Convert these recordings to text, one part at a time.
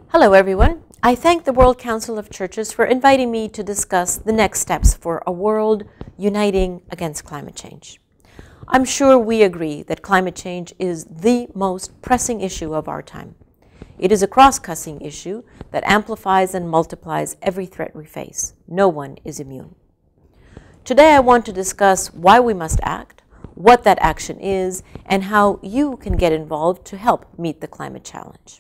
Hello everyone. I thank the World Council of Churches for inviting me to discuss the next steps for a world uniting against climate change. I'm sure we agree that climate change is the most pressing issue of our time. It is a cross-cutting issue that amplifies and multiplies every threat we face. No one is immune. Today I want to discuss why we must act, what that action is, and how you can get involved to help meet the climate challenge.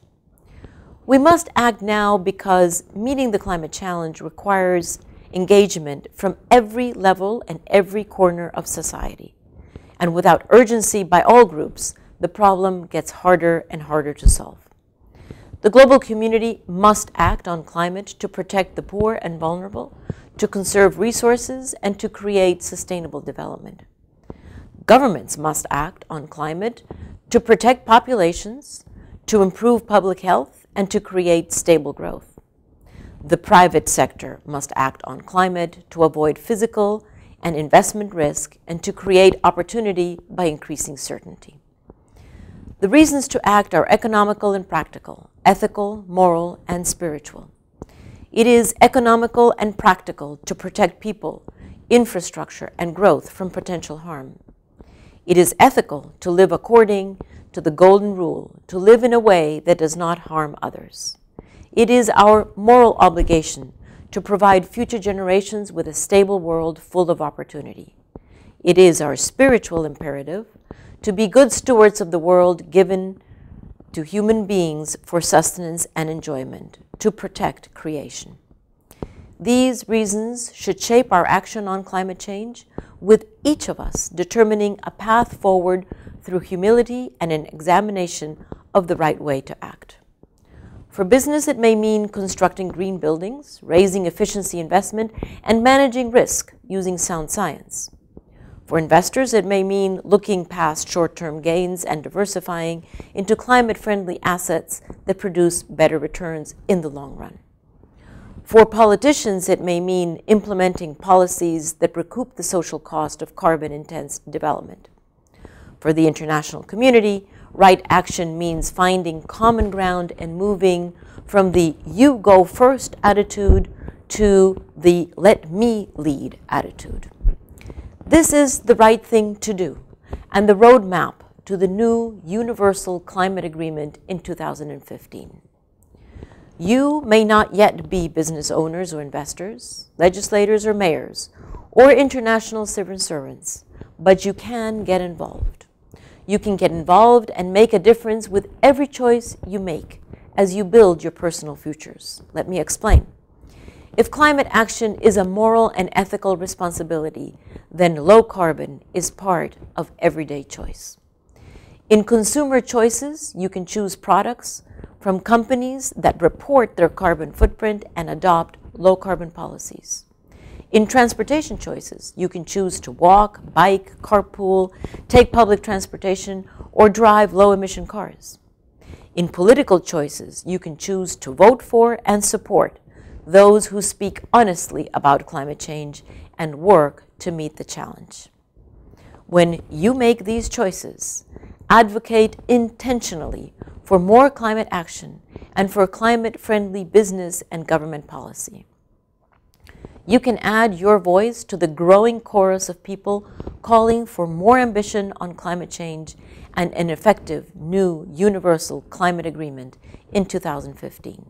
We must act now because meeting the climate challenge requires engagement from every level and every corner of society. And without urgency by all groups, the problem gets harder and harder to solve. The global community must act on climate to protect the poor and vulnerable, to conserve resources, and to create sustainable development. Governments must act on climate to protect populations, to improve public health, and to create stable growth. The private sector must act on climate to avoid physical and investment risk and to create opportunity by increasing certainty. The reasons to act are economical and practical, ethical, moral, and spiritual. It is economical and practical to protect people, infrastructure, and growth from potential harm. It is ethical to live according to the golden rule, to live in a way that does not harm others. It is our moral obligation to provide future generations with a stable world full of opportunity. It is our spiritual imperative to be good stewards of the world given to human beings for sustenance and enjoyment, to protect creation. These reasons should shape our action on climate change, with each of us determining a path forward through humility and an examination of the right way to act. For business, it may mean constructing green buildings, raising efficiency investment, and managing risk using sound science. For investors, it may mean looking past short-term gains and diversifying into climate-friendly assets that produce better returns in the long run. For politicians, it may mean implementing policies that recoup the social cost of carbon-intense development. For the international community, right action means finding common ground and moving from the you go first attitude to the let me lead attitude. This is the right thing to do and the roadmap to the new Universal Climate Agreement in 2015. You may not yet be business owners or investors, legislators or mayors, or international civil servants, but you can get involved. You can get involved and make a difference with every choice you make as you build your personal futures. Let me explain. If climate action is a moral and ethical responsibility, then low carbon is part of everyday choice. In consumer choices, you can choose products from companies that report their carbon footprint and adopt low carbon policies. In transportation choices, you can choose to walk, bike, carpool, take public transportation, or drive low-emission cars. In political choices, you can choose to vote for and support those who speak honestly about climate change and work to meet the challenge. When you make these choices, advocate intentionally for more climate action and for climate-friendly business and government policy. You can add your voice to the growing chorus of people calling for more ambition on climate change and an effective new universal climate agreement in 2015.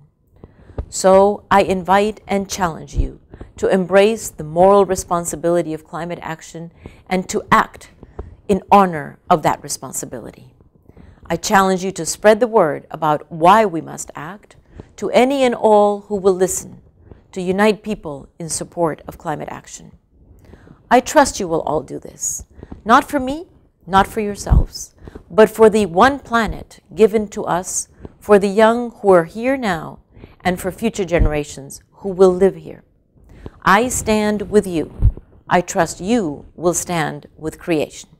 So I invite and challenge you to embrace the moral responsibility of climate action and to act in honor of that responsibility. I challenge you to spread the word about why we must act to any and all who will listen, to unite people in support of climate action. I trust you will all do this, not for me, not for yourselves, but for the one planet given to us, for the young who are here now, and for future generations who will live here. I stand with you. I trust you will stand with creation.